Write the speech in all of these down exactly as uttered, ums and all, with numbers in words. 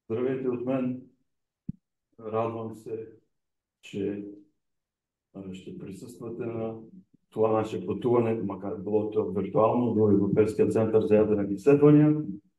Здравейте от мен. Радвам се, че ще присъствате на това наше пътуване, макар да било то виртуално, до Европейския център за ядрени изследвания.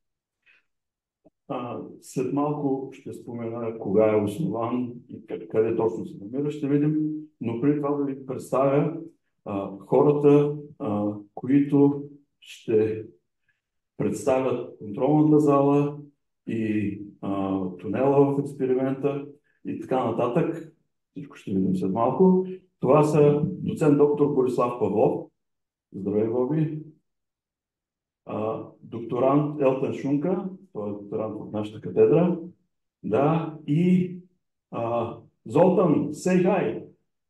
След малко ще спомена кога е основан и къде точно се намира, ще видим. Но преди това да ви представя а, хората, а, които ще представят контролната зала и а, тунела в експеримента и така нататък. Всичко ще видим след малко. Това са доцент доктор Борислав Павлов. Здравей, Боби. А, докторант Елтън Шунка. Той е докторант от нашата катедра. Да, и а, Золтан, say hi.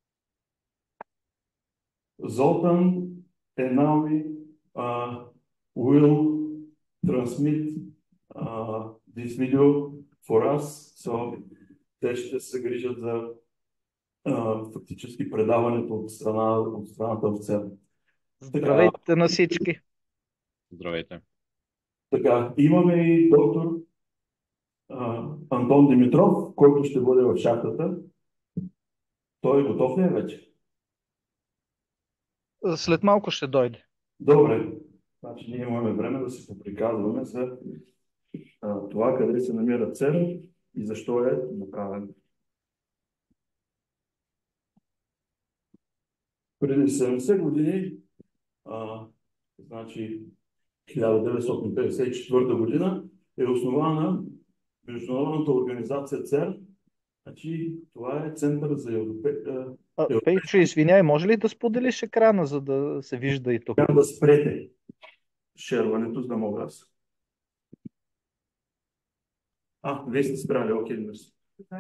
Золтан and now we uh, will transmit uh, this video for us. So те ще се грижат за uh, фактически предаването от, страна, от страната в ЦЕРН. Така, Здравейте на всички! Здравейте. така, имаме и доктор uh, Антон Димитров, който ще бъде в шахтата. Той готов ли е вече? След малко ще дойде. Добре. Значи ние имаме време да се поприказваме за а, това къде се намира ЦЕРН и защо е направен. Преди седемдесет години, а, значи хиляда деветстотин петдесет и четвърта година, е основана Международната организация ЦЕРН. Значи това е Център за европейска... А, Пейчо, извиняй, може ли да споделиш екрана, за да се вижда и тук? Трябва да спрете шерването, за да мога аз. А, вие сте спряли, окей, мерси.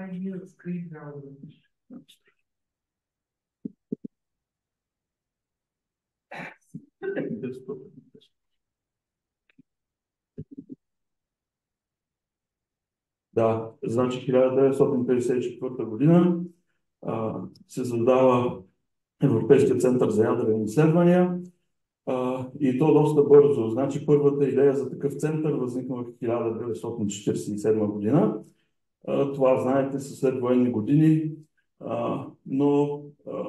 Да, значи хиляда деветстотин петдесет и четвърта година а, се създава Европейския център за ядрени изследвания а, и то доста бързо. Значи първата идея за такъв център възникна в хиляда деветстотин четиридесет и седма година. А, това, знаете, са след военни години, а, но а,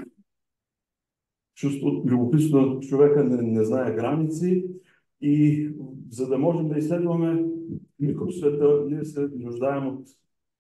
чувството, любопитството на човека не, не знае граници и за да можем да изследваме микросвета, ние се нуждаем от,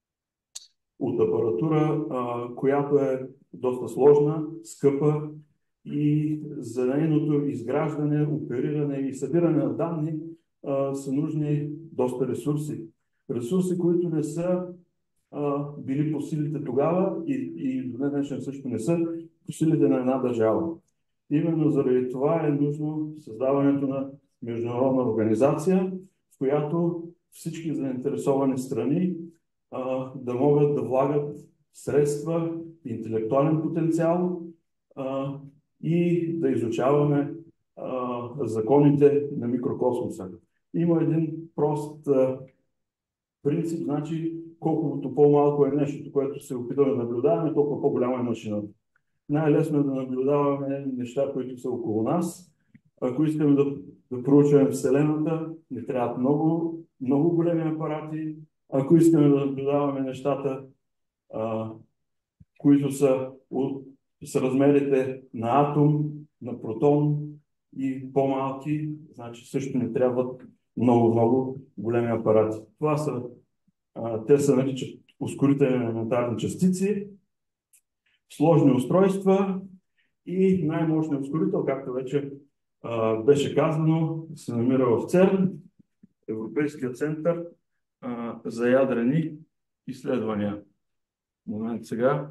от апаратура, а, която е доста сложна, скъпа и за нейното изграждане, опериране и събиране на данни а, са нужни доста ресурси. Ресурси, които не са а, били по силите тогава и, и до днешен също не са по силите на една държава. Именно заради това е нужно създаването на международна организация, в която всички заинтересовани страни а, да могат да влагат средства, интелектуален потенциал а, и да изучаваме а, законите на микрокосмоса. Има един прост а, принцип, значи колкото по-малко е нещото, което се опитваме да наблюдаваме, толкова по-голяма е машината. Най-лесно е да наблюдаваме неща, които са около нас. Ако искаме да, да проучваме Вселената, не трябват много, много големи апарати. Ако искаме да наблюдаваме нещата, а, които са от, с размерите на атом, на протон и по-малки, значи също не трябват много-много големи апарати. Това са, а, те се наричат ускорителни елементарни частици, сложни устройства и най-мощният ускорител, както вече а, беше казано, се намира в ЦЕРН, Европейския център а, за ядрени изследвания. Момент сега.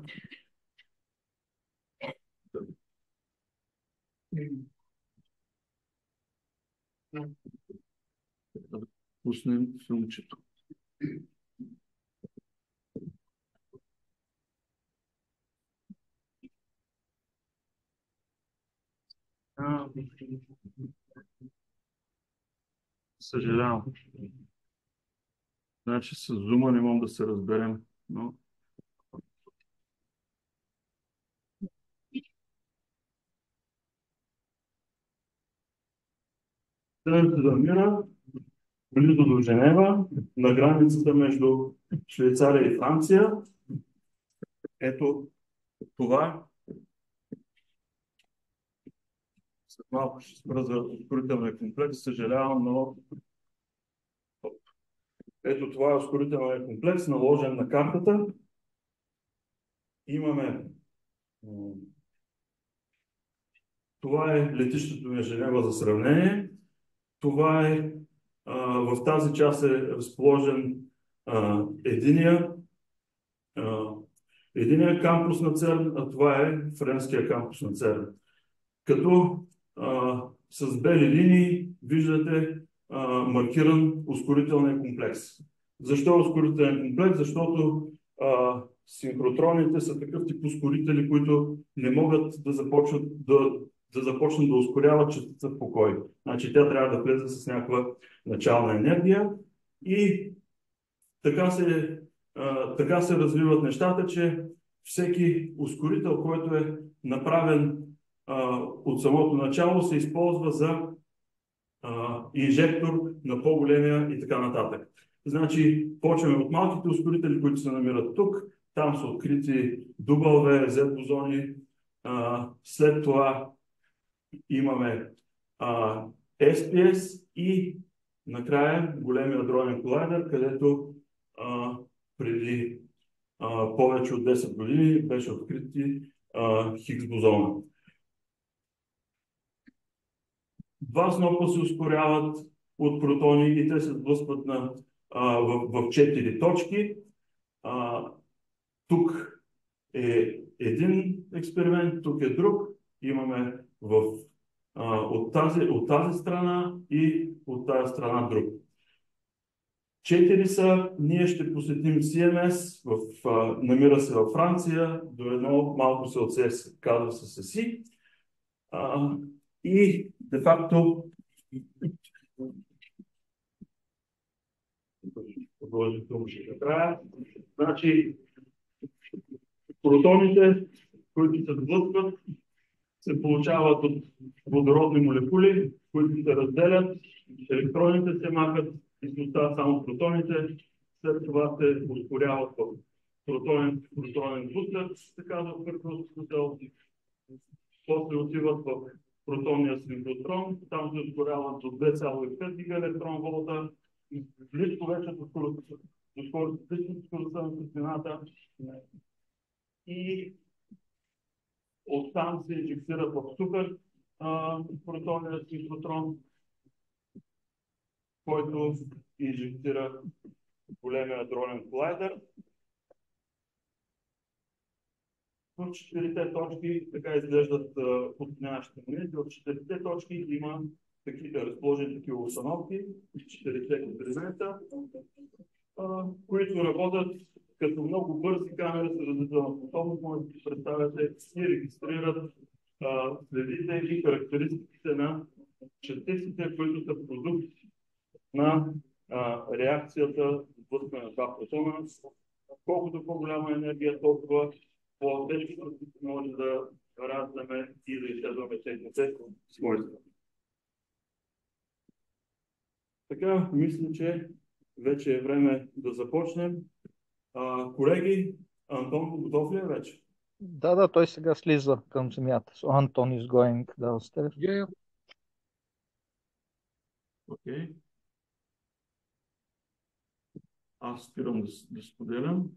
Да пуснем филмчето. Съжалявам. Значи с зума не мога да се разберем, но... Трябва да намира близо до Женева, на границата между Швейцария и Франция. Ето това. След малко ще спра за ускорителния комплекс, съжалявам, но ето това е ускорителния комплекс, наложен на картата. Имаме това е летището на Женева за сравнение. Това е а, в тази част е разположен а, единия, а, единия кампус на ЦЕРН, а това е френския кампус на ЦЕРН. Като а, с бели линии виждате а, маркиран ускорителния комплекс. Защо ускорителен комплекс? Защото а, синхротроните са такъв тип ускорители, които не могат да започнат да, да, започнат да ускоряват частица в покой. Значи тя трябва да влезе с някаква начална енергия и така се, а, така се развиват нещата, че всеки ускорител, който е направен а, от самото начало, се използва за а, инжектор на по-големия и така нататък. Значи, почваме от малките ускорители, които се намират тук. Там са открити W, Z бозони. А, след това имаме а, ес пи ес и накрая големия адронен колайдер, където а, преди а, повече от десет години беше открити а, Хигс бозона. Два снопа се ускоряват от протони и те се сблъскват на, а, в, в четири точки. А, тук е един експеримент, тук е друг. Имаме в, а, от, тази, от тази страна и от тази страна друг. Четири са, ние ще посетим Си Ем Ес, в, а, намира се във Франция, до едно малко се отсее, казва се СЕСИ. А, и де-факто значи протоните, които се сблъскват, се получават от водородни молекули, които се разделят, електроните се махат и се остават само протоните, след това се ускоряват в протонен, протонен бустер, така да първо двигател, после отиват в протонния синхротрон, там се ускоряват до две цяло и пет гигаелектрон волта, близко вече до скоростта, до скоростта, до скоростта на светлината и оттам се инжектират в супер а, протонния синхротрон, който инжектира големия адронен колайдер. В четирите точки така изглеждат от нашите монети. В четирите точки има такива разположени такива установки, четирите експеримента, които работят като много бързи камери с разделителна способност, може да си представяте и регистрират а, следите и характеристиките на частиците, които са продукт на а, реакцията сблъскване на два протона. Колкото по-голяма енергия, толкова по-тежки може да раздаме и да изследваме техните свойства. Така, мисля, че вече е време да започнем. А, колеги, Антон, готов ли е вече? Да, да, той сега слиза към земята. So Anton is going downstairs. Yeah, yeah. Окей. Аз спирам да, да споделям.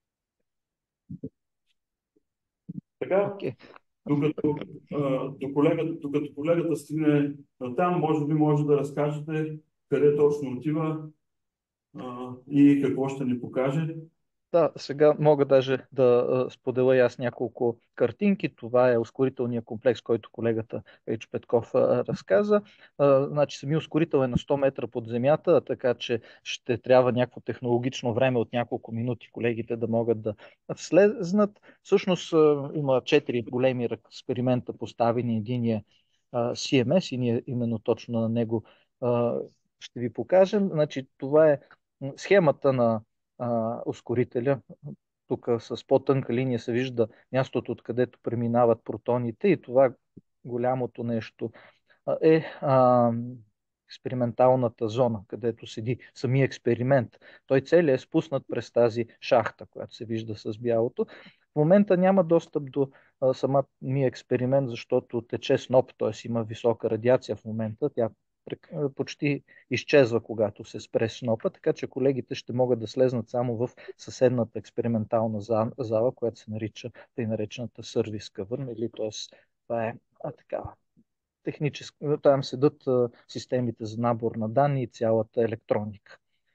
Така, Okay. докато, а, до колегата, докато колегата стигне там, може би може да разкажете къде точно отива а, и какво ще ни покаже. Да, сега мога даже да а, споделя и аз няколко картинки. Това е ускорителният комплекс, който колегата Пейчо Петков а, разказа. А, значи самия ускорител е на сто метра под земята, така че ще трябва някакво технологично време от няколко минути колегите да могат да слезнат. Всъщност а, има четири големи експеримента поставени. Единия а, Си Ем Ес и ние именно точно на него а, ще ви покажем. Значи, това е схемата на а, ускорителя. Тук с по-тънка линия се вижда мястото, откъдето преминават протоните и това голямото нещо а, е а, експерименталната зона, където седи самия експеримент. Той целият е спуснат през тази шахта, която се вижда с бялото. В момента няма достъп до а, самия експеримент, защото тече сноп, т.е. има висока радиация в момента. Тя почти изчезва, когато се спре снопа, така че колегите ще могат да слезнат само в съседната експериментална зала, която се нарича тъй наречената сервис кавърн, или т.е. това е а, такава технически. Там седат а, системите за набор на данни и цялата електроника.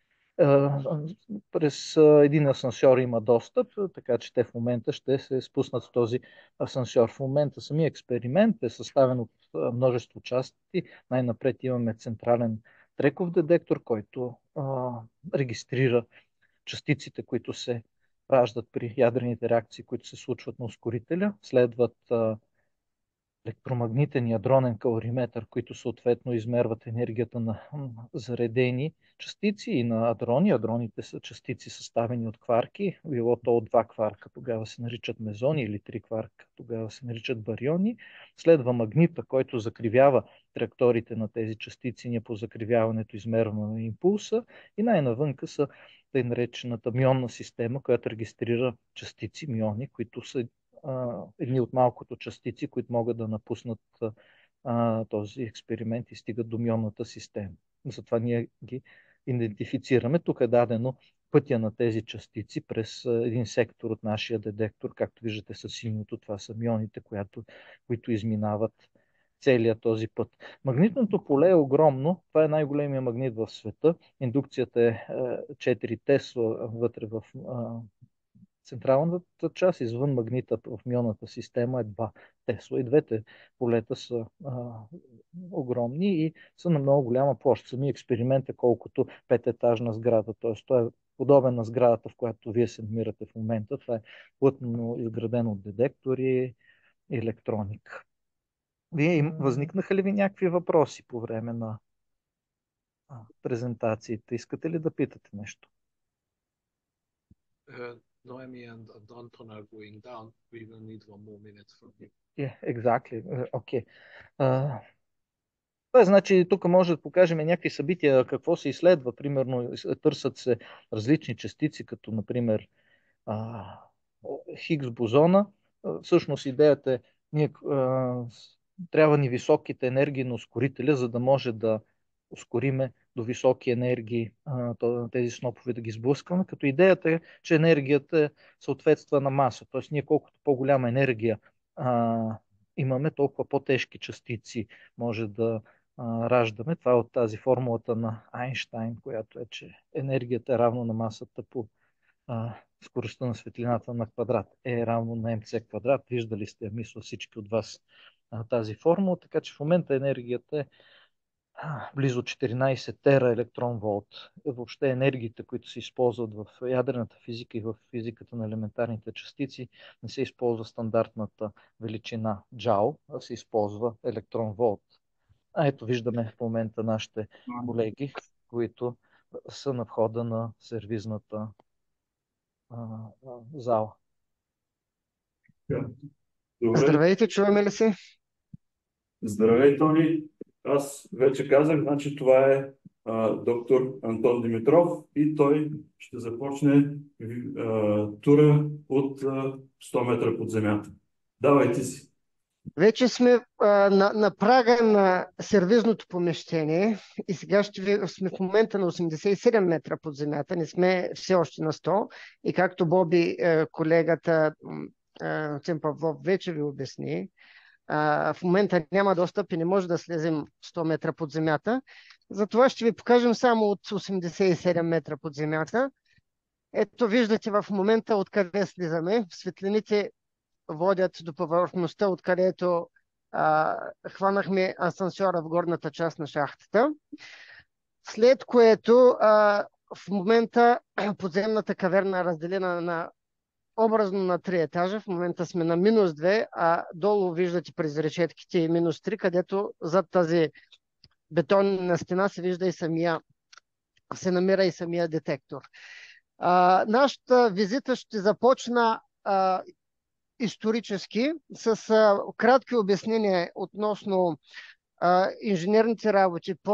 През един асансьор има достъп, така че те в момента ще се спуснат в този асансьор. В момента самия експеримент е съставен от множество части. Най-напред имаме централен треков детектор, който а, регистрира частиците, които се раждат при ядрените реакции, които се случват на ускорителя. Следват а, електромагнитен ядронен калориметър, които съответно измерват енергията на заредени частици и на адрони. Адроните са частици съставени от кварки, било то от два кварка, тогава се наричат мезони, или три кварка, тогава се наричат бариони. Следва магнита, който закривява траекториите на тези частици. Ние по закривяването измерваме импулса и най-навънка са тъй наречената мионна система, която регистрира частици, миони, които са едни от малкото частици, които могат да напуснат а, този експеримент и стигат до мионната система. Затова ние ги идентифицираме. Тук е дадено пътя на тези частици през един сектор от нашия детектор. Както виждате със синьото, това са мионите, които, които изминават целият този път. Магнитното поле е огромно. Това е най-големия магнит в света. Индукцията е четири Тесла вътре в централната част, извън магнита в мионната система е два Тесла. И двете полета са а, огромни и са на много голяма площ. Самия експеримент е колкото пететажна сграда. Т.е. той е подобен на сградата, в която вие се намирате в момента. Това е плътно изградено от детектори и електроника. Вие възникнаха ли ви някакви въпроси по време на а, презентациите? Искате ли да питате нещо? Uh, Noemi and Anton are going down. We will need one more minute from you. Yeah, exactly. Okay. Uh, това значи, тук може да покажем някакви събития, какво се изследва. Примерно, търсят се различни частици, като, например, uh, Хигс бозона. Uh, всъщност, идеята е, ние, uh, трябва ни високите енергии на ускорителя, за да може да ускориме до високи енергии тези снопове да ги сблъскваме, като идеята е, че енергията съответства на маса. Т.е. ние колкото по-голяма енергия а, имаме, толкова по-тежки частици може да а, раждаме. Това е от тази формулата на Айнщайн, която е, че енергията е равна на масата по а, скоростта на светлината на квадрат. Е равно на МЦ квадрат. Виждали сте, мисля, всички от вас а, тази формула, така че в момента енергията е близо четиринайсет тера електрон волт. Въобще енергиите, които се използват в ядрената физика и в физиката на елементарните частици, не се използва стандартната величина джаул, а се използва електрон волт. А ето виждаме в момента нашите колеги, които са на входа на сервизната а, а, зала. Добре. Здравейте, чуваме ли се? Здравей, Тони. Аз вече казах, значи това е а, доктор Антон Димитров и той ще започне а, тура от а, сто метра под земята. Давайте си. Вече сме а, на, на прага на сервизното помещение и сега ще ви, сме в момента на осемдесет и седем метра под земята, не сме все още на сто. И както Боби, колегата Цен Павлов вече ви обясни, а, в момента няма достъп и не може да слезем сто метра под земята. Затова ще ви покажем само от осемдесет и седем метра под земята. Ето виждате в момента откъде слизаме. Светлините водят до повърхността, откъдето а, хванахме асансьора в горната част на шахтата. След което а, в момента подземната каверна е разделена на образно на три етажа. В момента сме на минус две, а долу виждате през решетките и минус три, където зад тази бетонна стена се вижда и самия, се намира и самия детектор. А, нашата визита ще започна а, исторически с а, кратки обяснения относно а, инженерните работи по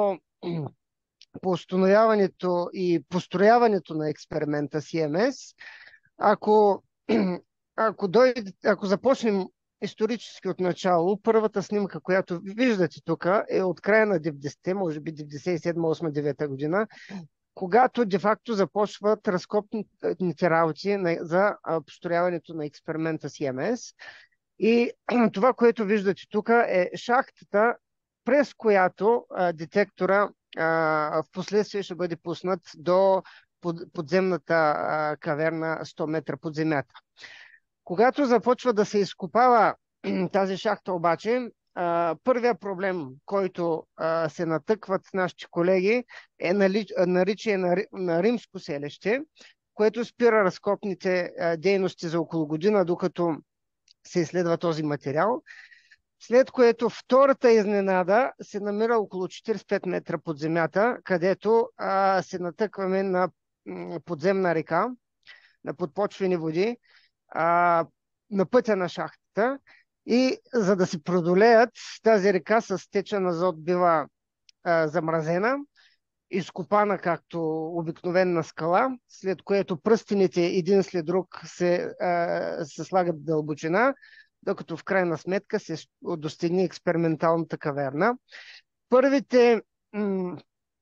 по установяването и построяването на експеримента Си Ем Ес, ако, ако, дойде, ако започнем исторически от начало, първата снимка, която виждате тук, е от края на деветдесетте, може би деветдесет и седма, осма, девета година, когато де-факто започват разкопните работи на, за построяването на експеримента Си Ем Ес. И това, което виждате тук, е шахтата, през която а, детектора а, в последствие ще бъде пуснат до под, подземната а, каверна сто метра под земята. Когато започва да се изкопава тази шахта обаче, а, първият проблем, който а, се натъкват нашите колеги, е нали, наличие на, на римско селище, което спира разкопните а, дейности за около година, докато се изследва този материал. След което втората изненада се намира около четиридесет и пет метра под земята, където а, се натъкваме на м, подземна река, на подпочвени води, а, на пътя на шахтата. И за да се преодолеят, тази река с течен азот бива а, замразена, изкопана както обикновена скала, след което пръстените един след друг се, а, се слагат в дълбочина, докато в крайна сметка се достигне експерименталната каверна. Първите, м-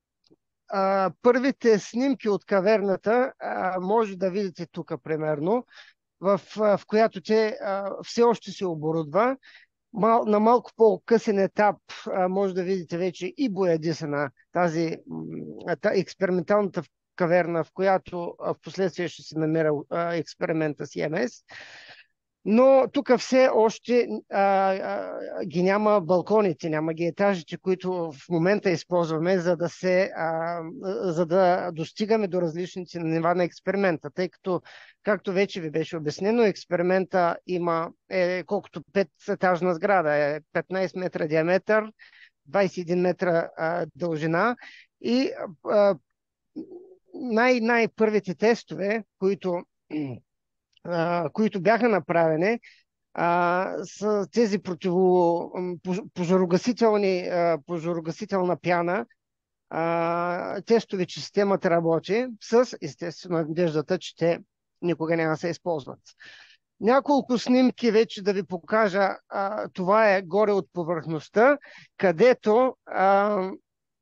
а, първите снимки от каверната а, може да видите тук примерно, в, в която те а, все още се оборудва. Мал, на малко по-късен етап а, може да видите вече и боядисана тази м- та, експерименталната каверна, в която в последствие ще се намира а, експеримента Си Ем Ес. Но тук все още а, а, ги няма балконите, няма ги етажите, които в момента използваме, за да, се, а, за да достигаме до различните нива на експеримента. Тъй като, както вече ви беше обяснено, експеримента има е, колкото пететажна сграда, е петнайсет метра диаметър, двайсет и един метра а, дължина и а, най- най-първите тестове, които Uh, които бяха направени, uh, с тези противо, пожарогасителни, uh, пожарогасителна пяна, uh, тестове, че системата работи, с естествено надеждата, че те никога няма да се използват. Няколко снимки вече да ви покажа. Uh, това е горе от повърхността, където uh,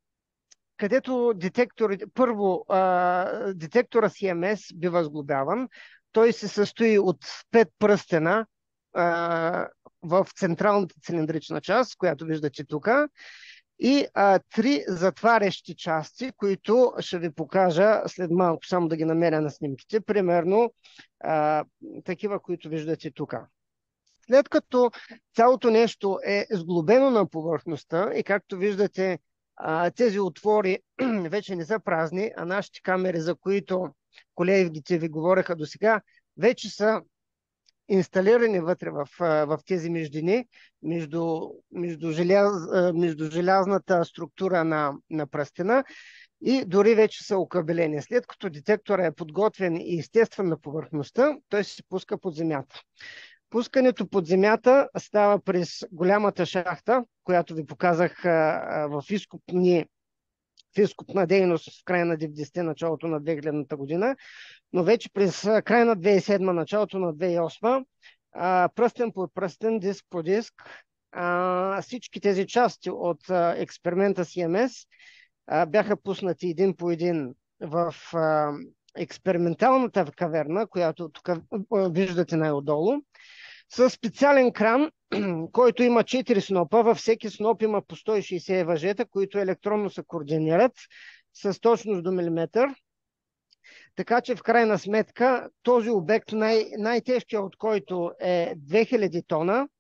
където детекторите, първо uh, детектора Си Ем Ес бива сглобяван. Той се състои от пет пръстена а, в централната цилиндрична част, която виждате тук, и а, три затварящи части, които ще ви покажа след малко, само да ги намеря на снимките. Примерно а, такива, които виждате тук. След като цялото нещо е сглобено на повърхността и както виждате, а, тези отвори вече не са празни, а нашите камери, за които колегите ви говореха до сега, вече са инсталирани вътре в, в тези междини, между, между, желяз, между желязната структура на, на пръстена и дори вече са окабелени. След като детектора е подготвен и естествен на повърхността, той се пуска под земята. Пускането под земята става през голямата шахта, която ви показах в изкупни в изкупна дейност в края на деветдесетте, началото на две хилядната година, но вече през края на две хиляди и седма, началото на две хиляди и осма, а, пръстен по пръстен, диск по диск, а, всички тези части от а, експеримента Си Ем Ес а, бяха пуснати един по един в а, експерименталната каверна, която тук виждате най-отдолу, със специален кран, който има четири снопа. Във всеки сноп има по сто и шейсет въжета, които електронно се координират с точност до милиметър. Така че в крайна сметка този обект, най- най-тежкият от който е две хиляди тона,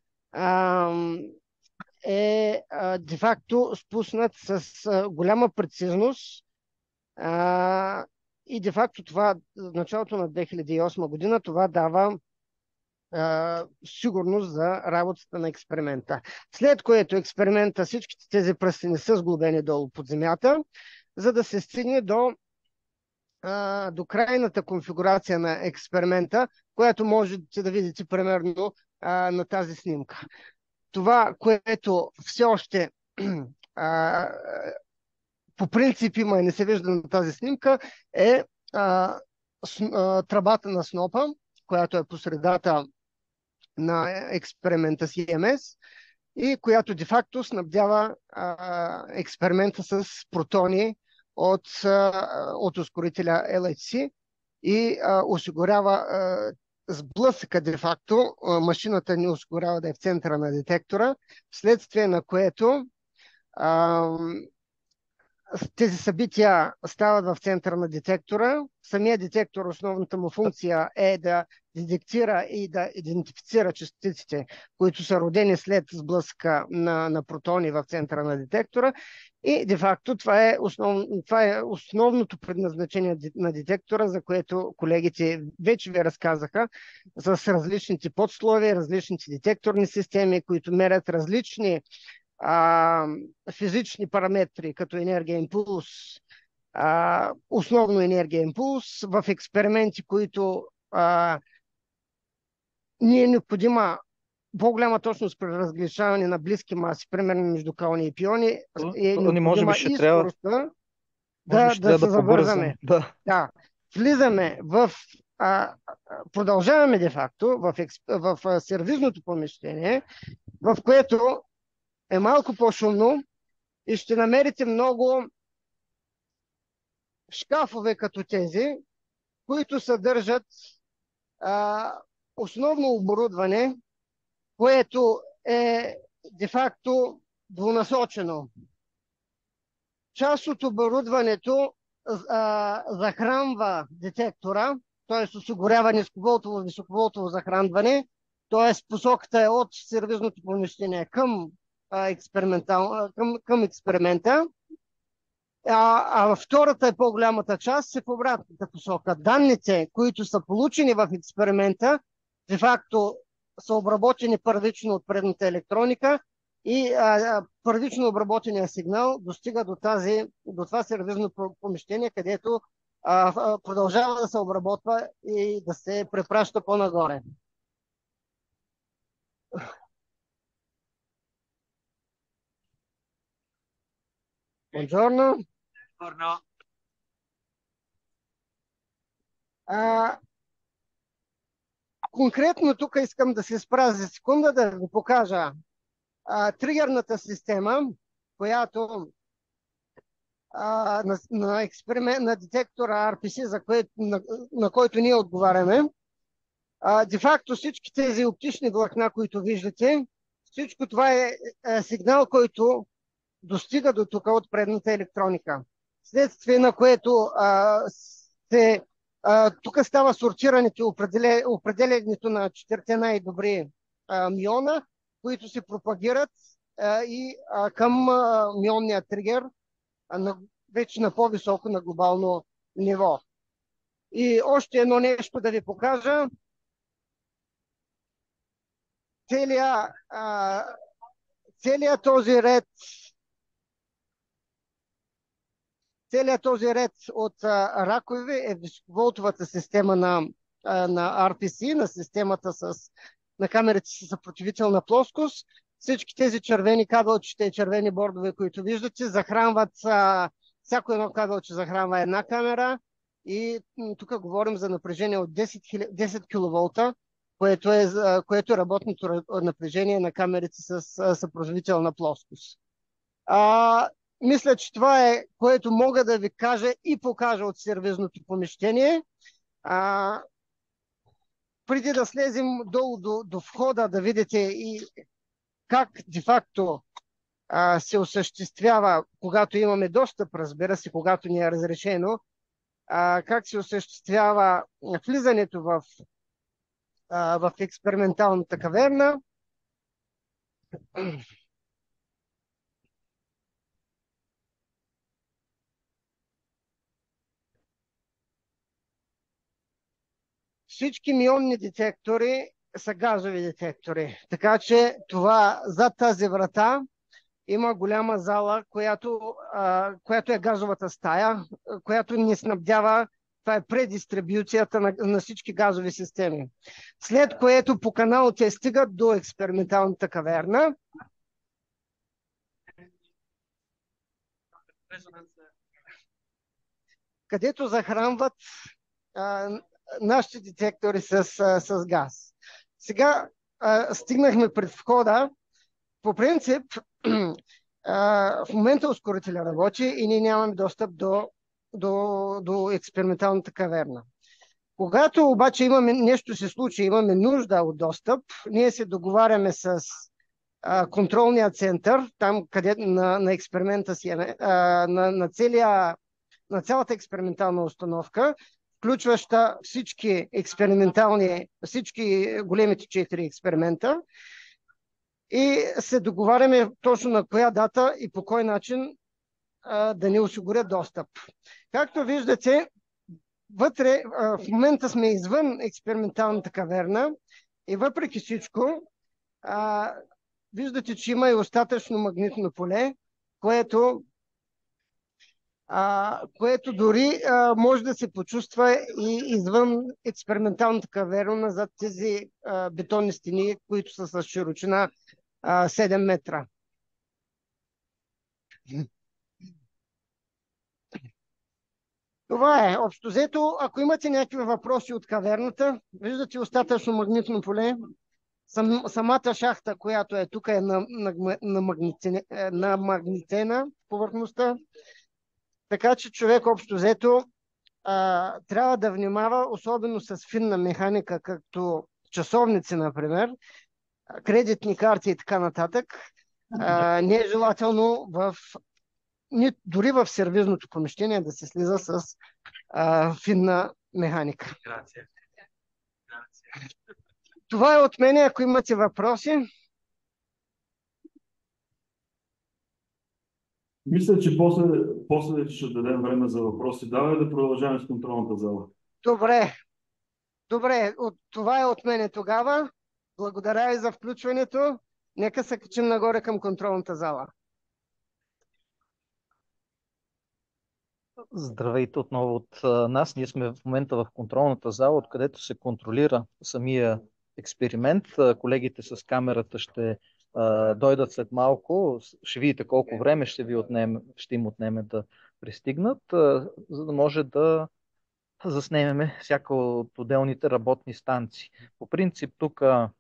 е де-факто спуснат с голяма прецизност и де-факто това в началото на две хиляди и осма година това дава Uh, сигурност за работата на експеримента. След което експеримента, всичките тези пръстени са сглобени долу под земята, за да се стигне до, uh, до крайната конфигурация на експеримента, която можете да видите примерно uh, на тази снимка. Това, което все още uh, по принцип има и не се вижда на тази снимка, е а, с, а, тръбата на снопа, която е по средата на експеримента Си Ем Ес и която де-факто снабдява а, експеримента с протони от, а, от ускорителя Ел Ейч Си и а, осигурява а, сблъсъка де-факто. А, машината ни осигурява да е в центъра на детектора, вследствие на което а, тези събития стават в центъра на детектора. Самия детектор, основната му функция е да детектира и да идентифицира частиците, които са родени след сблъска на, на протони в центъра на детектора. И де-факто това е, основ, това е основното предназначение на детектора, за което колегите вече ви разказаха, с различните подслови, различните детекторни системи, които мерят различни а, физични параметри, като енергия импулс, а, основно енергия импулс, в експерименти, които а, ни е необходима по-голяма точност при разграничаване на близки маси, примерно между кални и пиони, е необходима и скоростта да, да, да се забързаме. Да. Да. Влизаме в... А, продължаваме де-факто в, експ... в, в сервизното помещение, в което е малко по-шумно и ще намерите много шкафове като тези, които съдържат а, основно оборудване, което е де-факто двунасочено. Част от оборудването а, захранва детектора, т.е. осигурява нисковолтово, високоволтово захранване, т.е. посоката е от сервизното помещение към, а, експериментал, към, към експеримента. А, а втората е по-голямата част е в обратната посока. Данните, които са получени в експеримента, де-факто са обработени първично от предната електроника и а, а, първично обработения сигнал достига до, тази, до това сервизно помещение, където а, а, продължава да се обработва и да се препраща по-нагоре. Buongiorno. Buongiorno. А, конкретно тук искам да се спра за секунда да ви покажа а, тригерната система, която а, на, на, експеримент, на детектора Ар Пи Си, за кое, на, на който ние отговаряме. А, де-факто всички тези оптични влакна, които виждате, всичко това е, е сигнал, който достига до тук от предната електроника. Следствие на което а, се, а, тук става сортирането, определя, определянето на четирите най-добри а, миона, които се пропагират а, и а, към а, мионния тригер, а, на, вече на по-високо, на глобално ниво. И още едно нещо да ви покажа. Целият, а, целият този ред Целият този ред от а, ракове е високоволтовата система на, а, на Ар Пи Си, на системата с, на камерите с съпротивителна плоскост. Всички тези червени кабелчета и червени бордове, които виждате, захранват, а, всяко едно кабелче захранва една камера и тук говорим за напрежение от десет киловолта, което е, което е работното напрежение на камерите с съпротивителна плоскост. А, Мисля, че това е, което мога да ви кажа и покажа от сервизното помещение. А, преди да слезем долу до, до входа, да видите и как де-факто а, се осъществява, когато имаме достъп, разбира се, когато ни е разрешено, а, как се осъществява влизането в, а, в експерименталната каверна. Всички мионни детектори са газови детектори. Така че това, зад тази врата има голяма зала, която, а, която е газовата стая, която ни снабдява, това е предистрибюцията на, на всички газови системи. След което по канал те стигат до експерименталната каверна. където захранват а, нашите детектори с, а, с газ. Сега а, стигнахме пред входа. По принцип, а, в момента ускорителя работи и ние нямаме достъп до, до, до експерименталната каверна. Когато обаче имаме нещо се случи, имаме нужда от достъп, ние се договаряме с а, контролния център, там къде на, на експеримента си, а, на, на, целия, на цялата експериментална установка, включваща всички експериментални, всички големите четири експеримента, и се договаряме точно на коя дата и по кой начин а, да ни осигурят достъп. Както виждате, вътре а, в момента сме извън експерименталната каверна и въпреки всичко а, виждате, че има и остатъчно магнитно поле, което, а, което дори а, може да се почувства и извън експерименталната каверна зад тези а, бетонни стени, които са с широчина а, седем метра. Това е. Общо взето, ако имате някакви въпроси от каверната, виждате остатъчно магнитно поле. Сам, самата шахта, която е тук, е на, на, на, магнитена, на магнитена повърхността. Така че човек общо взето а, трябва да внимава, особено с финна механика, както часовници, например, кредитни карти и така нататък. А, не е желателно в, не, дори в сервизното помещение да се слиза с а, финна механика. Това е от мен. Ако имате въпроси. Мисля, че после, после ще дадем време за въпроси. Давай да продължаваме с контролната зала. Добре. Добре, от, това е от мене тогава. Благодаря и за включването. Нека се качим нагоре към контролната зала. Здравейте отново от а, нас. Ние сме в момента в контролната зала, откъдето се контролира самия експеримент. А, колегите с камерата ще а, дойдат след малко. Ще видите колко време ще, ви отнеме, ще им отнеме да пристигнат, а, за да може да заснемеме всяка от отделните работни станции. По принцип тук м-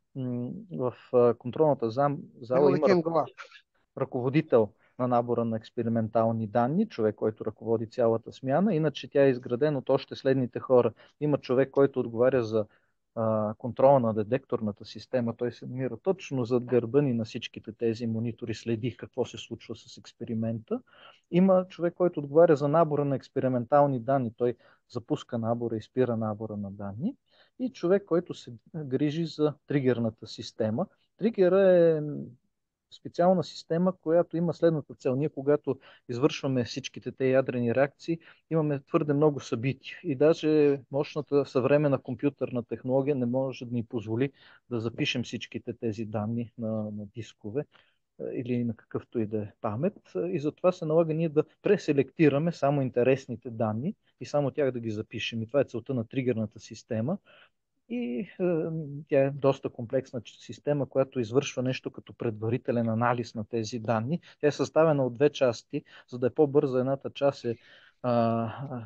в а, контролната зам, зала има ръко- ръководител на набора на експериментални данни, човек, който ръководи цялата смяна. Иначе тя е изградена от още следните хора. Има човек, който отговаря за а, контрола на детекторната система. Той се намира точно зад гърба ни на всичките тези монитори, следи какво се случва с експеримента. Има човек, който отговаря за набора на експериментални данни. Той запуска набора и спира набора на данни. И човек, който се грижи за тригерната система. Тригера е специална система, която има следната цел. Ние, когато извършваме всичките те ядрени реакции, имаме твърде много събития. И даже мощната съвременна компютърна технология не може да ни позволи да запишем всичките тези данни на, на дискове или на какъвто и да е памет. И затова се налага ние да преселектираме само интересните данни и само тях да ги запишем. И това е целта на тригерната система. И е, тя е доста комплексна система, която извършва нещо като предварителен анализ на тези данни. Тя е съставена от две части, за да е по-бърза. Едната част е а,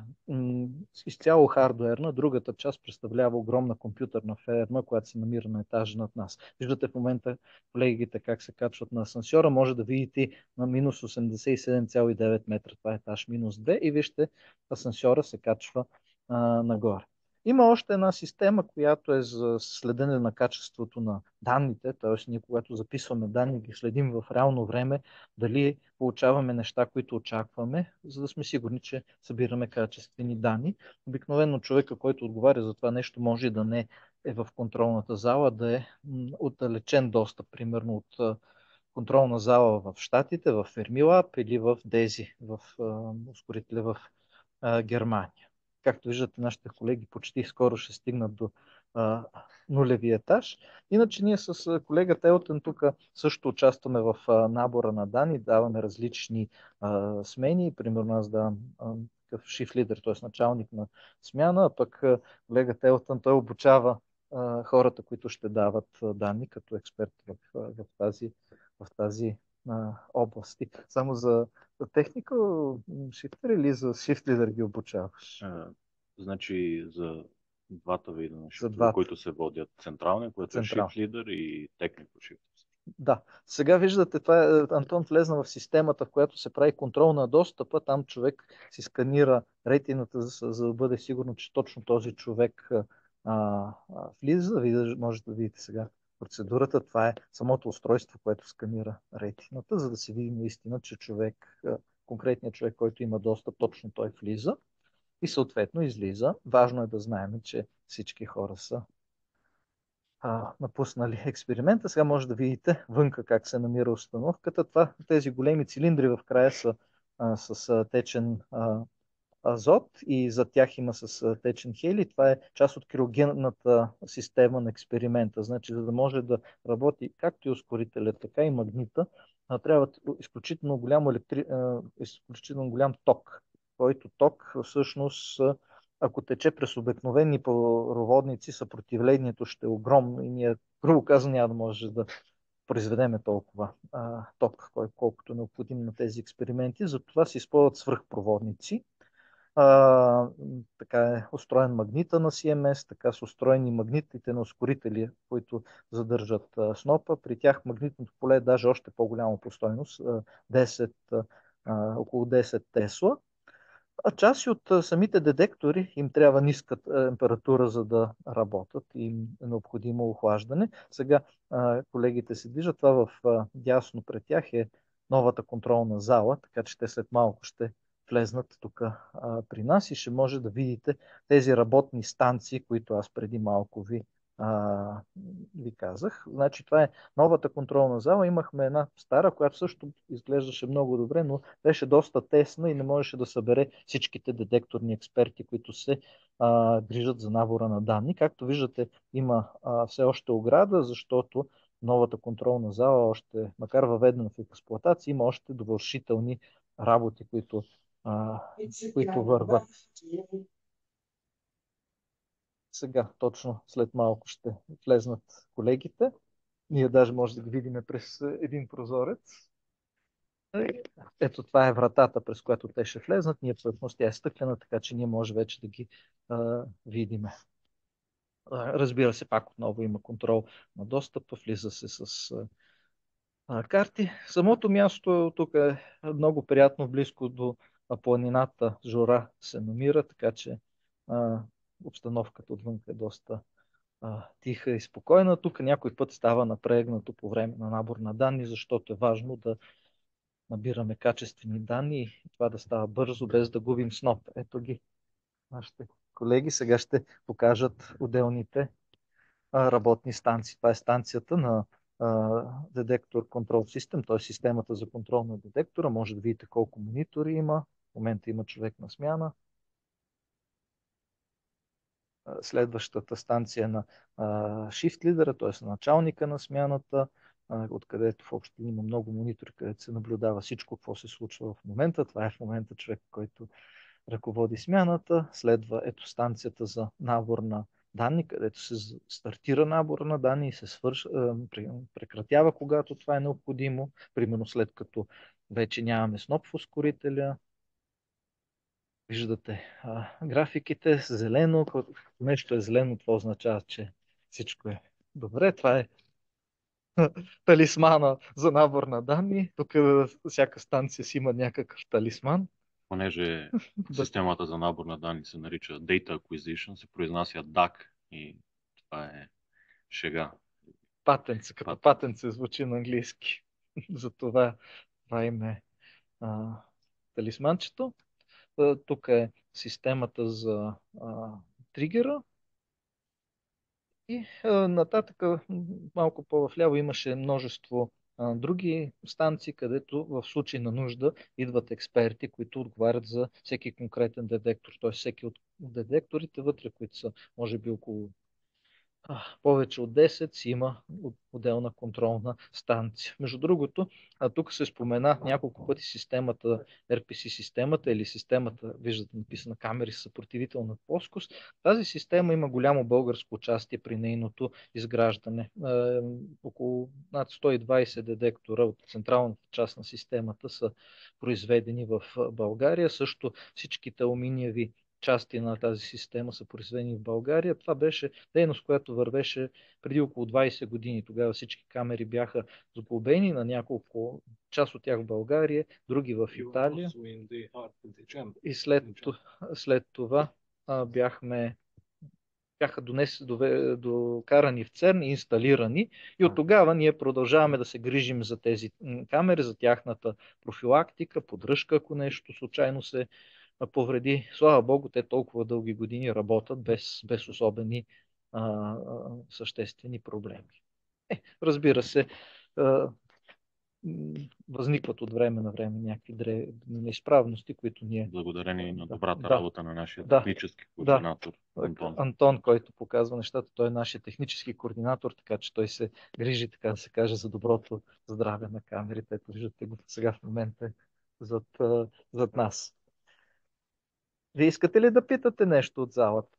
м, изцяло хардуерна, другата част представлява огромна компютърна ферма, която се намира на етажа над нас. Виждате в момента колегите как се качват на асансьора. Може да видите на минус осемдесет и седем цяло и девет метра. Това е етаж минус две и вижте асансьора се качва а, нагоре. Има още една система, която е за следене на качеството на данните, т.е. ние когато записваме данни, ги следим в реално време, дали получаваме неща, които очакваме, за да сме сигурни, че събираме качествени данни. Обикновено човека, който отговаря за това нещо, може да не е в контролната зала, да е отдалечен достъп, примерно от контролна зала в Щатите, в Fermilab или в Дези, в ускорителя в Германия. Както виждате, нашите колеги почти скоро ще стигнат до а, нулевия етаж. Иначе ние с колегата Елтън тук също участваме в а, набора на данни, даваме различни а, смени. Примерно аз давам а, такъв shift leader, т.е. началник на смяна, а пък а, колегата Елтън той обучава а, хората, които ще дават а, данни като експерт в, в, тази, в тази а, области. Само за, за техника шифтер или за shift leader ги обучаваш? А, значи за двата вида на За шифтове, двата. които се водят централния, което Централ. е Shift Leader и Technical Shift. Да. Сега виждате, това е, Антон влезна в системата, в която се прави контрол на достъпа. Там човек си сканира ретината, за, за да бъде сигурно, че точно този човек а, а, влиза. Вие можете да видите сега процедурата. Това е самото устройство, което сканира ретината, за да се види наистина, че човек, конкретният човек, който има достъп, точно той влиза и съответно излиза. Важно е да знаем, че всички хора са а, напуснали експеримента. Сега може да видите вънка как се намира установката. Това, тези големи цилиндри в края са а, с а, течен а, азот и за тях има с а, течен хелий. Това е част от криогенната система на експеримента. Значи, за да може да работи както и ускорителя, така и магнита, а, трябва изключително голям, електри... а, изключително голям ток, който ток всъщност, ако тече през обикновени проводници, съпротивлението ще е огромно и ние, грубо казано, няма да може да произведеме толкова а, ток, кой, колкото е необходим на тези експерименти. Затова се използват свръхпроводници. А, така е устроен магнита на Си Ем Ес, така са устроени магнитите на ускорители, които задържат а, снопа. При тях магнитното поле е даже още по-голяма по стойност, десет, а, около десет Тесла. А части от а, самите детектори им трябва ниска температура, за да работят и им е необходимо охлаждане. Сега а, колегите се движат. Това в а, дясно пред тях е новата контролна зала, така че те след малко ще влезнат тук при нас и ще може да видите тези работни станции, които аз преди малко ви, а, ви казах. Значи това е новата контролна зала. Имахме една стара, която също изглеждаше много добре, но беше доста тесна и не можеше да събере всичките детекторни експерти, които се а, грижат за набора на данни. Както виждате, има а, все още ограда, защото новата контролна зала, още, макар въведена в експлоатация, има още довършителни работи, които, а, които върват. Сега, точно след малко ще влезнат колегите. Ние даже може да ги видим през един прозорец. Ето това е вратата, през която те ще влезнат. Ние всъщност тя е стъклена, така че ние може вече да ги а, видиме. Разбира се, пак отново има контрол на достъпа, влиза се с а, карти. Самото място тук е много приятно, близко до планината Жора се намира, така че а, обстановката отвън е доста а, тиха и спокойна. Тук някой път става напрегнато по време на набор на данни, защото е важно да набираме качествени данни и това да става бързо, без да губим сноп. Ето ги нашите колеги. Сега ще покажат отделните а, работни станции. Това е станцията на детектор контрол систем, т.е. системата за контрол на детектора. Може да видите колко монитори има. В момента има човек на смяна. Следващата станция на а, shift лидера, т.е. началника на смяната, а, откъдето в общи има много монитори, където се наблюдава всичко, какво се случва в момента. Това е в момента човек, който ръководи смяната. Следва ето станцията за набор на данни, където се стартира набора на данни и се свърш, прекратява, когато това е необходимо. Примерно след като вече нямаме сноп в ускорителя. Виждате а, графиките с зелено. Когато нещо е зелено, това означава, че всичко е добре. Това е талисмана за набор на данни. Тук всяка станция си има някакъв талисман. Понеже системата за набор на данни се нарича Data Acquisition, се произнася дак и това е шега. Патенце, като патенце звучи на английски. Затова това име а, талисманчето. Тук е системата за а, тригера. И а, нататък, малко по-вляво, имаше множество а, други станции, където в случай на нужда идват експерти, които отговарят за всеки конкретен детектор. Т.е. всеки от детекторите вътре, които са може би около а, повече от десет си има отделна контролна станция. Между другото, а тук се спомена няколко пъти системата, ар пи си системата или системата, виждате написана камери с съпротивителна плоскост. Тази система има голямо българско участие при нейното изграждане. Е, около над сто и двадесет детектора от централната част на системата са произведени в България. Също всичките алуминиеви части на тази система са произведени в България. Това беше дейност, която вървеше преди около двадесет години. Тогава всички камери бяха сглобени на няколко, част от тях в България, други в Италия. И след, след това а, бяхме бяха донес, дове, докарани в ЦЕРН и инсталирани. И от тогава ние продължаваме да се грижим за тези камери, за тяхната профилактика, поддръжка, ако нещо случайно се повреди. Слава Богу, те толкова дълги години работят без, без особени а, а, съществени проблеми. Е, разбира се, а, възникват от време на време някакви дре... неизправности, които ние... Благодарение на добрата да, работа на нашия да, технически координатор да, Антон. Антон, който показва нещата, той е нашия технически координатор, така че той се грижи, така да се каже, за доброто здраве на камерите. Ето виждате го сега в момента зад, зад нас. Вие искате ли да питате нещо от залата?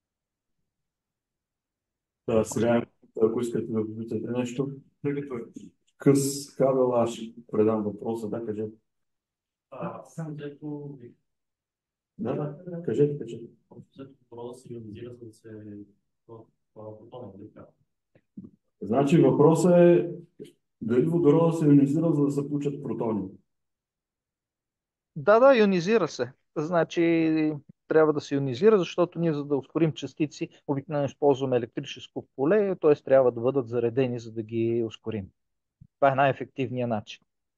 Да, сега, ако искате да попитате нещо, тъй като е къс кабел, аз ще предам въпроса, да, кажете. А, сам взето ви. Да, да, кажете, кажете. Взето добро да се ионизира, за да се протона, нали така? Значи въпросът е дали водорода се ионизира, за да се получат протони. Да, да, ионизира се. Значи трябва да се ионизира, защото ние, за да ускорим частици, обикновено използваме електрическо поле, т.е. трябва да бъдат заредени, за да ги ускорим. Това е най-ефективният начин.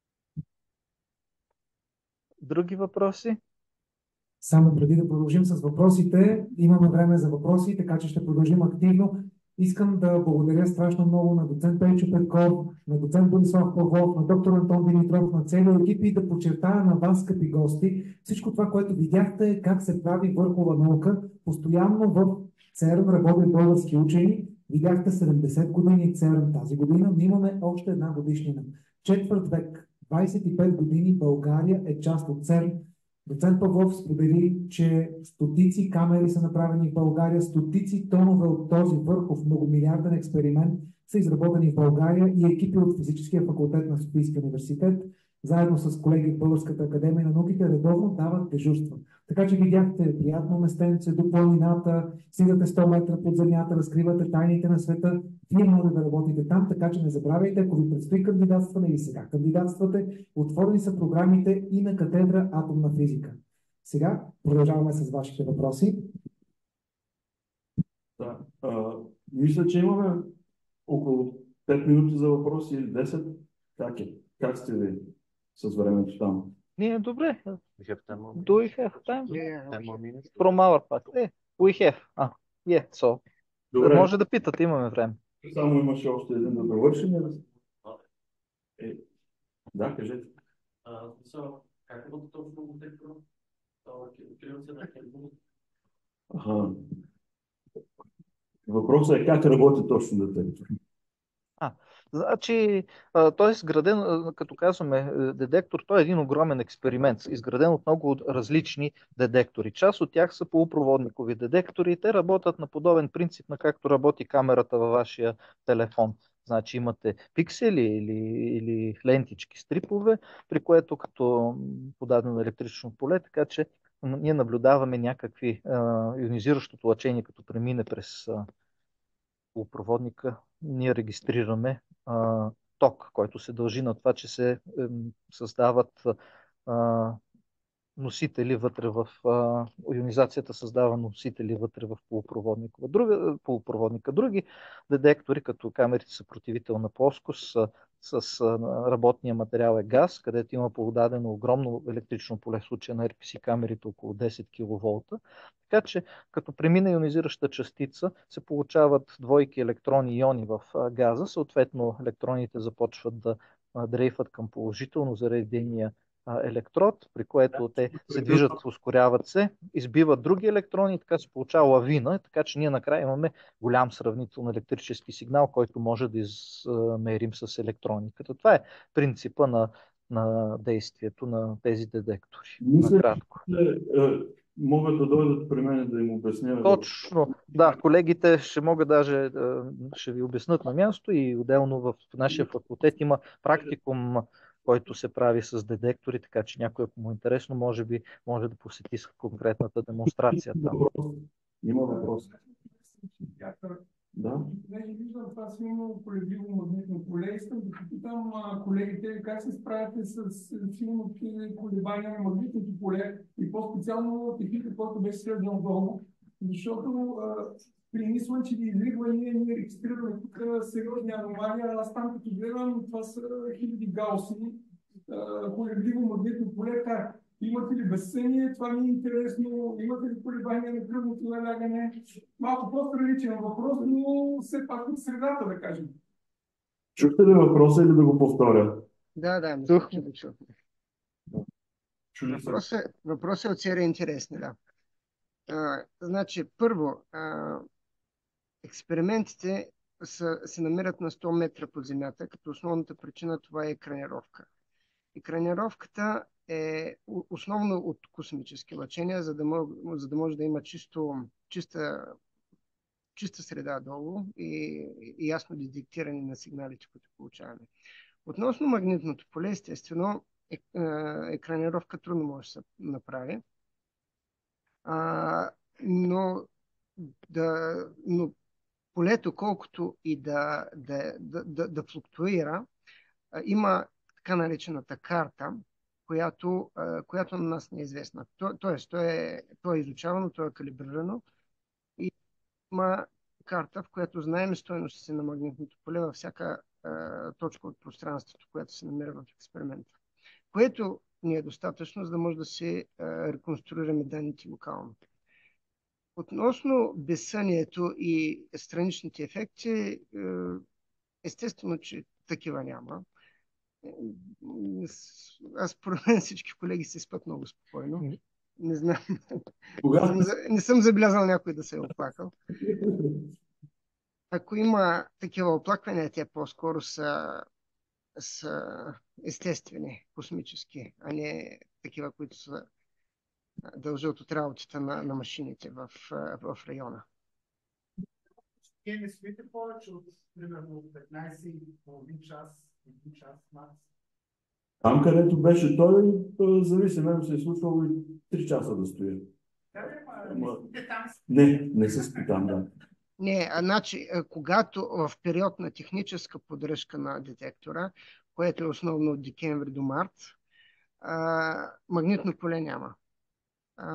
Други въпроси? Само преди да продължим с въпросите, имаме време за въпроси, така че ще продължим активно. Искам да благодаря страшно много на доцент Пейчо Петков, на доцент Борислав Павлов, на доктор Антон Димитров, на целия екип и да подчертая на вас, скъпи гости, всичко това, което видяхте е как се прави върхова наука. Постоянно в ЦЕРН работят български учени. Видяхте седемдесет години ЦЕРН тази година, но имаме още една годишнина. Четвърт век, двадесет и пет години България е част от ЦЕРН. Доцент Павлов сподели, че стотици камери са направени в България, стотици тонове от този върхов многомилиарден експеримент са изработени в България и екипи от Физическия факултет на Софийския университет, заедно с колеги от Българската академия на науките, редовно дават дежурства. Така че видяхте приятно местенце до планината, стигате сто метра под земята, разкривате тайните на света. Вие можете да работите там, така че не забравяйте, ако ви предстои кандидатстване или сега кандидатствате, отворени са програмите и на катедра Атомна физика. Сега продължаваме с вашите въпроси. Да, а, мисля, че имаме около пет минути за въпроси или десет. Как е? Как сте ви с времето там? Ние добре. We have ten more Do we have time? Yeah. ten more minutes. From our part. Е, we have. А, yeah, so. Добре, Може да питате, имаме време. само имаше още един да довършим. Е, да, кажете. А, смисъл, как работи точно детектора? Откривам се на Хелбу. Аха. Въпросът е как работи точно детектор. Значи, а, той е изграден, а, като казваме е, детектор, той е един огромен експеримент, изграден от много различни детектори. Част от тях са полупроводникови детектори и те работят на подобен принцип, на както работи камерата във вашия телефон. Значи имате пиксели или, или лентички, стрипове, при което като подадено електрично поле, така че ние наблюдаваме някакви а, ионизиращото лъчение, като премине през а, полупроводника, ние регистрираме а, ток, който се дължи на това, че се е, създават а, носители вътре в а, ионизацията създава носители вътре в полупроводника. Други, полупроводника. Други детектори, като камерите съпротивителна плоскост, с, с а, работния материал е газ, където има подадено огромно електрично поле, в случая на ар пи си камерите около десет киловолта. Така че, като премине ионизираща частица, се получават двойки електрони и иони в а, газа, съответно електроните започват да а, дрейфат към положително заредения а, електрод, при което те се движат, ускоряват се, избиват други електрони и така се получава лавина, така че ние накрая имаме голям сравнително електрически сигнал, който може да измерим с електрониката. Това е принципа на, на действието на тези детектори. Мисля, Накратко. че е, могат да дойдат при мен да им обясня. Точно, да, колегите ще могат даже, ще ви обяснат на място и отделно в нашия факултет има практикум, който се прави с детектори, така че някой, ако му е интересно, може би може да посети с конкретната демонстрация там. Има въпрос. Да. Понеже виждам това силно колебливо магнитно поле, искам да попитам а, колегите как се справяте с силните колебания на магнитното поле и по-специално техника, който беше следван долу, защото а, при нислънчеви изригвания ние регистрираме тук сериозни аномалии, а аз там като гледам, това са хиляди гаоси, а, колебливо магнитно поле. Как? Имате ли безсъние? Това ми е интересно. Имате ли колебания на кръвното налягане? Малко по-страничен въпрос, но все пак от средата, да кажем. Чухте ли въпроса или да го повторя? Да, да, мисля, че да чухме. Чули се. Въпросът, въпросът е от серия интересни, да. А, значи, първо, а, експериментите са, се намират на сто метра под земята, като основната причина това е екранировка. Екранировката е основно от космически лъчения, за да може, за да, може да има чисто, чиста, чиста среда долу и, и ясно детектиране на сигналите, които получаваме. Относно магнитното поле, естествено, е, е, екранировка трудно може да се направи, а, но, да, но полето, колкото и да, да, да, да, да флуктуира, а, има така наречената карта, която, която на нас не е известна. То, тоест, то е, то е изучавано, то е калибрирано и има карта, в която знаем стойностите на магнитното поле във всяка а, точка от пространството, което се намира в експеримента. Което ни е достатъчно, за да може да се а, реконструираме данните локално. Относно безсънието и страничните ефекти, естествено, че такива няма. Аз според мен всички колеги се спят много спокойно. Не знам. Кога? Не, съм, не съм забелязал някой да се е оплакал. Ако има такива оплаквания, те по-скоро са, са естествени, космически, а не такива, които са дължат от работата на, на машините в, в района. Вие не спите повече от примерно петнайсет половин час, един час макс. Там, където беше той, зависи, мен се е случвало и три часа да стоя. Да, ама не спите там. Не, не се спи там, да. Не, а, значи, когато в период на техническа поддръжка на детектора, което е основно от декември до март, а, магнитно поле няма. А,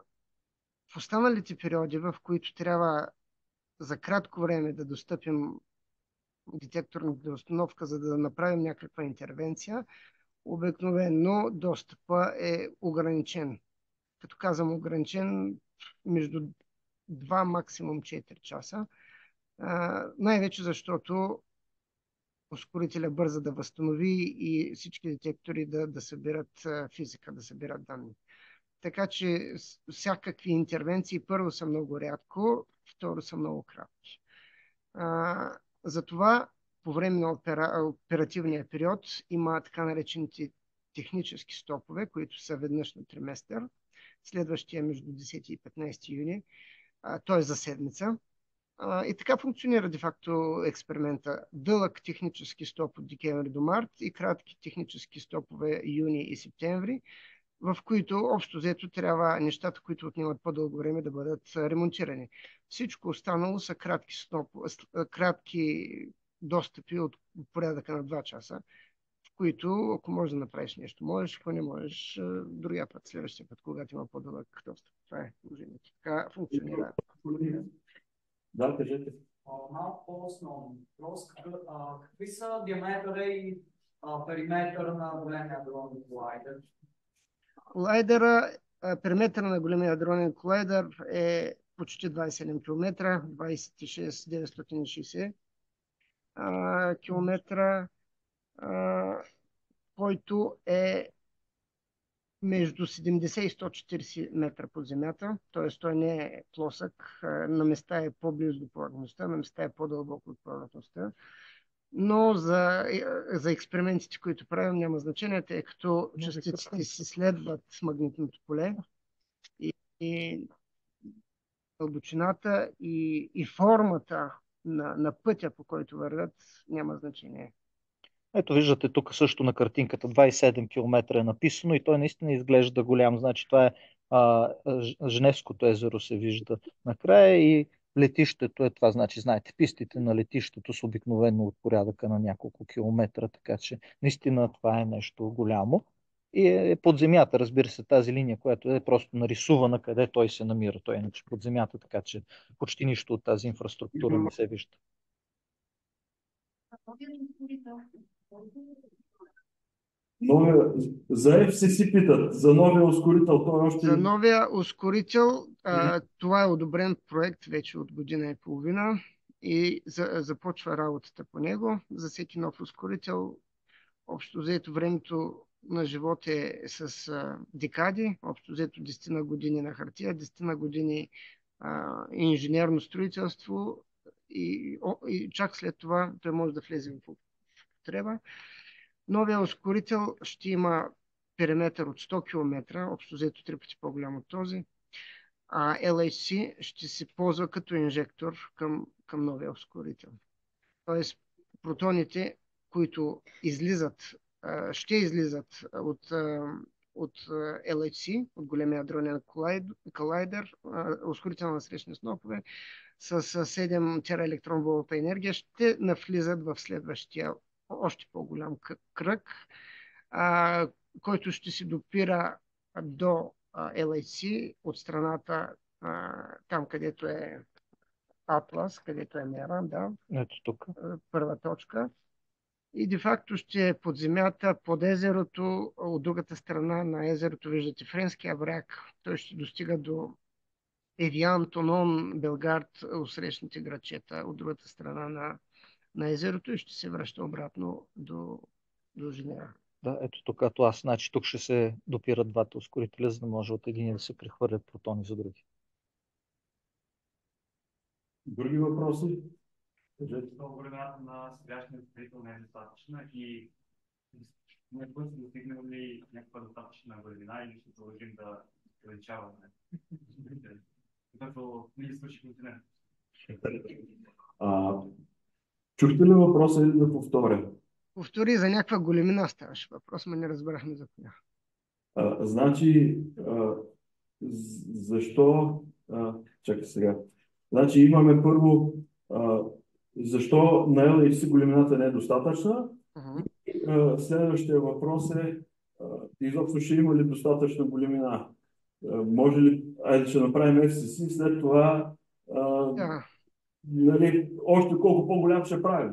в останалите периоди, в които трябва за кратко време да достъпим детекторната установка, за да направим някаква интервенция, обикновено достъпа е ограничен. Като казвам ограничен, между два, максимум четири часа. А, най-вече защото ускорителя бърза да възстанови и всички детектори да, да събират физика, да събират данни. Така че всякакви интервенции първо са много рядко, второ са много кратки. А, затова по време на опера, оперативния период има така наречените технически стопове, които са веднъж на триместър, следващия между десети и петнайсети юни, т.е. за седмица. А, и така функционира де-факто експеримента. Дълъг технически стоп от декември до март и кратки технически стопове юни и септември, в които общо взето трябва нещата, които отнемат по-дълго време, да бъдат ремонтирани. Всичко останало са кратки, стоп, кратки достъпи от порядъка на два часа, в които, ако можеш да направиш нещо, можеш, ако не можеш, другия път, следващия път, когато има по-дълъг достъп. Това е положението. Така функционира. Да, кажете. Малко по-основно въпрос. Какви са диаметъра и периметъра на големия адронен колайдер? Колайдера, периметъра на големия адронен колайдер е почти двайсет и седем километра, двайсет и шест хиляди деветстотин и шейсет километра, който е между седемдесет и сто и четиридесет метра под земята, т.е. той не е плосък, на места е по-близо до повърхността, на места е по-дълбоко от повърхността. Но за, за експериментите, които правим, няма значение, тъй като частиците си следват магнитното поле и, и дълбочината и, и формата на, на пътя, по който вървят, няма значение. Ето виждате тук също на картинката двадесет и седем километра е написано и той наистина изглежда голям. Значи това е а, Женевското езеро се вижда накрая и летището е това. Значи знаете, пистите на летището са обикновено от порядъка на няколко километра, така че наистина това е нещо голямо. И е под земята, разбира се, тази линия, която е просто нарисувана къде той се намира. Той е иначе под земята, така че почти нищо от тази инфраструктура не се вижда. Новия, за Еф Си Си питат, за новия ускорител, той още... За новия ускорител, а, това е одобрен проект вече от година и половина и за, започва работата по него. За всеки нов ускорител, общо взето времето на живот е с а, декади, общо взето десет на години на хартия, десет на години а, инженерно строителство и, о, и чак след това той може да влезе в употреба. Новия ускорител ще има периметър от сто километра, общо взето три пъти по-голям от този. А Ел Ейч Си ще се ползва като инжектор към, към новия ускорител. Тоест протоните, които излизат, ще излизат от, от Ел Ейч Си, от големия адронен колайдер, ускорител на срещни снопове, с седем тераелектрон волта енергия, ще навлизат в следващия още по-голям кръг, а, който ще се допира до Ел Ейч Си от страната а, там, където е Атлас, където е Мера, да. Ето тук. Първа точка. И де-факто ще е под земята, под езерото, от другата страна на езерото виждате Френския бряг. Той ще достига до Евиан, Тонон, Белгард, усрещните градчета от другата страна на, на езерото и ще се връща обратно до, до Женева. Да, ето тук като аз. Значи тук ще се допират двата ускорителя, за да може от един да се прехвърлят протони за други. Други въпроси? Големината на сегашния ускорител не е достатъчна и някога сме достигнали някаква достатъчна големина или ще продължим да увеличаваме. Като ние свършихме континент. Чухте ли въпроса или да повторя? Повтори, за някаква големина ставаше въпрос, но не разбрахме за коя. А, значи, а, защо... А, чакай сега. Значи имаме първо а, защо на Ел Ейч Си големината не е достатъчна. Uh-huh. И, а, следващия въпрос е а, изобщо ще има ли достатъчна големина? А, може ли, айде ще направим Еф Си Си, след това а, Yeah. нали, още колко по-голям ще правим?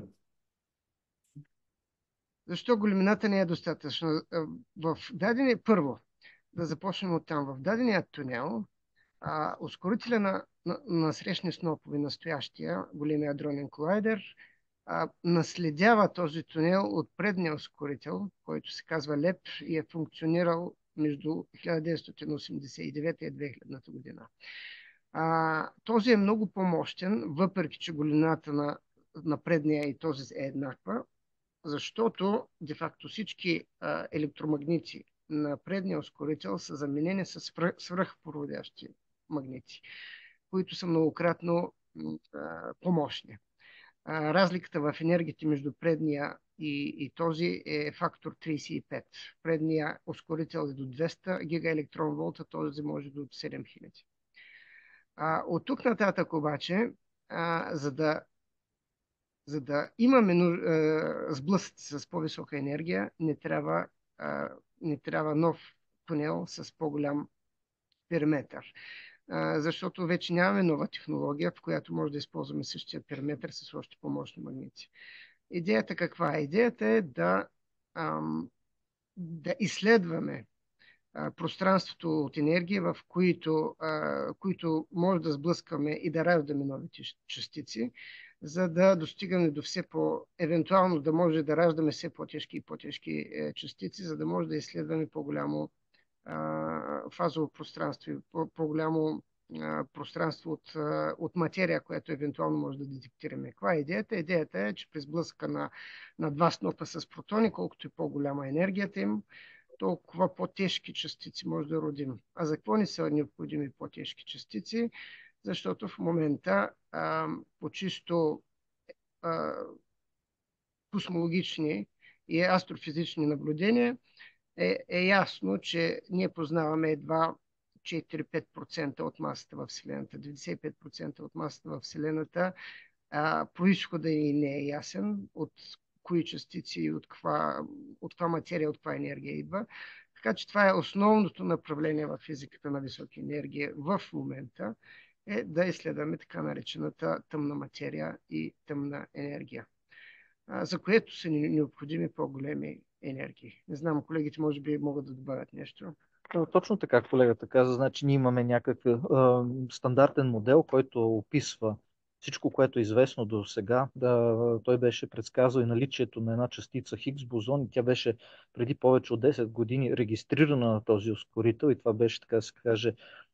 Защо големината не е достатъчна? В дадени, първо, да започнем от там. В дадения тунел, а, ускорителя на, на, на срещни снопове, настоящия, големия адронен колайдер, а, наследява този тунел от предния ускорител, който се казва Леп и е функционирал между хиляда деветстотин осемдесет и девета и две хиляди година. А, този е много по-мощен, въпреки че големината на, на предния и този е еднаква, защото де-факто всички а, електромагнити на предния ускорител са заменени с свръхпроводящи магнити, които са многократно а, по-мощни. А, разликата в енергията между предния и, и този е фактор тридесет и пет. Предния ускорител е до двеста гигаелектрон волта, този може до седем хиляди. А, от тук нататък обаче, а, за да За да имаме е, сблъсъци с по-висока енергия, не трябва, е, не трябва нов тунел с по-голям периметър. Е, защото вече нямаме нова технология, в която може да използваме същия периметър с още по-мощни магнити. Идеята каква е? Идеята е да, ам, да изследваме а, пространството от енергия, в които, а, които може да сблъскаме и да раждаме нови частици, за да достигаме до все по, евентуално да може да раждаме все по-тежки и по-тежки е, частици, за да може да изследваме по-голямо а, фазово пространство и по- по-голямо а, пространство от, а, от материя, което евентуално може да детектираме. Каква е идеята? Идеята е, че при сблъсъка на, на два снопа с протони, колкото е по-голяма енергията им, толкова по-тежки частици може да родим. А за какво ни са необходими по-тежки частици? Защото в момента а, по чисто а, космологични и астрофизични наблюдения е, е ясно, че ние познаваме едва четири-пет процента от масата в Вселената. деветдесет и пет процента от масата в Вселената а, произхода и не е ясен от кои частици и от каква, от каква материя, от каква енергия идва. Така че това е основното направление в физиката на високи енергии в момента, е да изследваме така наречената тъмна материя и тъмна енергия, а, за което са ни необходими по-големи енергии. Не знам, колегите може би могат да добавят нещо. Точно така, колегата каза, значи ние имаме някакъв а, стандартен модел, който описва всичко, което е известно до сега. Да, той беше предсказал и наличието на една частица Хигс бозон и тя беше преди повече от десет години регистрирана на този ускорител и това беше, така да се каже,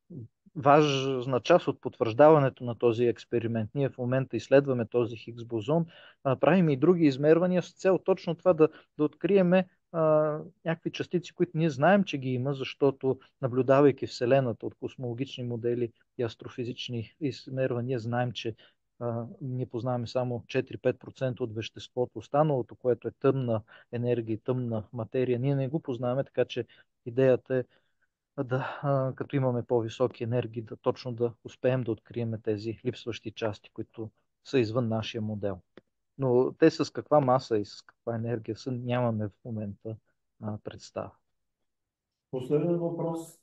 важна част от потвърждаването на този експеримент. Ние в момента изследваме този Хигс бозон, а, правим и други измервания с цел точно това да, да откриеме а, някакви частици, които ние знаем, че ги има, защото наблюдавайки Вселената от космологични модели и астрофизични измервания, знаем, че а, ние познаваме само четири-пет процента от веществото, останалото, което е тъмна енергия и тъмна материя. Ние не го познаваме, така че идеята е да, а, като имаме по-високи енергии, да точно да успеем да открием тези липсващи части, които са извън нашия модел. Но те с каква маса и с каква енергия са, нямаме в момента а, представа. Последен въпрос.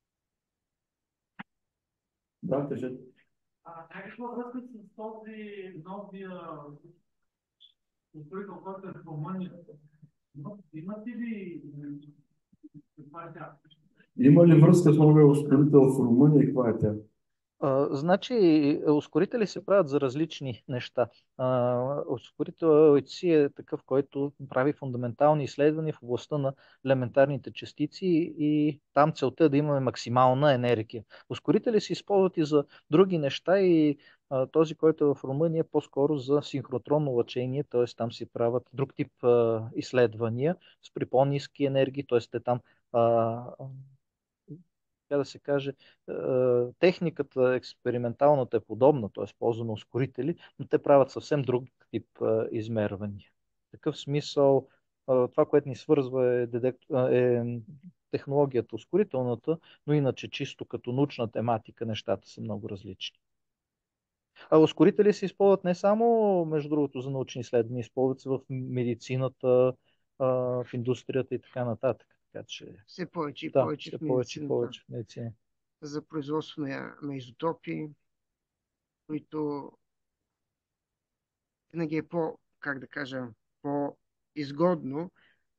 Да, кажете. А каква връзка с този новия ускорител, който е в Румъния? Имате ли каква е тя? Има ли връзка с новия ускорител в Румъния и каква е тя? А, значи, ускорители се правят за различни неща. А, ускорител Ел Ейч Си е такъв, който прави фундаментални изследвания в областта на елементарните частици и там целта е да имаме максимална енергия. Ускорители се използват и за други неща и а, този, който е в Румъния, е по-скоро за синхротронно лъчение, т.е. там се правят друг тип а, изследвания с при по-ниски енергии, т.е. те там а, така да се каже, техниката експерименталната е подобна, т.е. ползва на ускорители, но те правят съвсем друг тип измервания. В такъв смисъл, това, което ни свързва е, дедект... е технологията ускорителната, но иначе чисто като научна тематика нещата са много различни. А ускорители се използват не само, между другото, за научни изследвания, използват се в медицината, в индустрията и така нататък. Така че, все повече и да, повече в повече, медицината. повече в медицина. За производство на, на изотопи, които винаги е по, как да кажа, по-изгодно,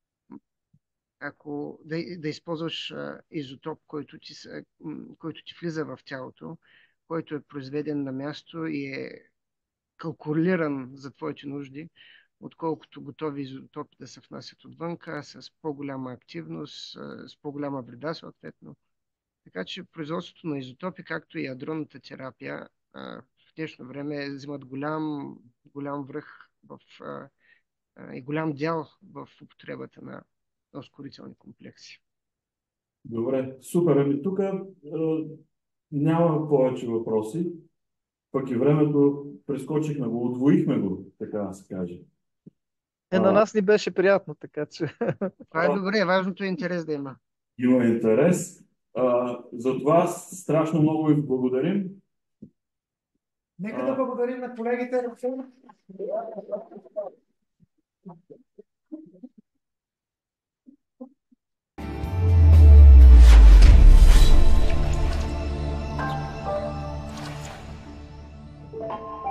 ако да, да използваш а, изотоп, който ти, който ти влиза в тялото, който е произведен на място и е калкулиран за твоите нужди, отколкото готови изотопи да се внасят отвънка, с по-голяма активност, с по-голяма вреда съответно. Така че производството на изотопи, както и ядронната терапия, в днешно време взимат голям, голям връх в, и голям дял в употребата на ускорителни комплекси. Добре, супер. Ами тук е, няма повече въпроси, пък и времето прескочихме го, удвоихме го, така да се каже. Е, на нас ни беше приятно, така че... Това е добре, важното е интерес да има. Има интерес. А, за това страшно много ви благодарим. Нека да благодарим на колегите. Thank you.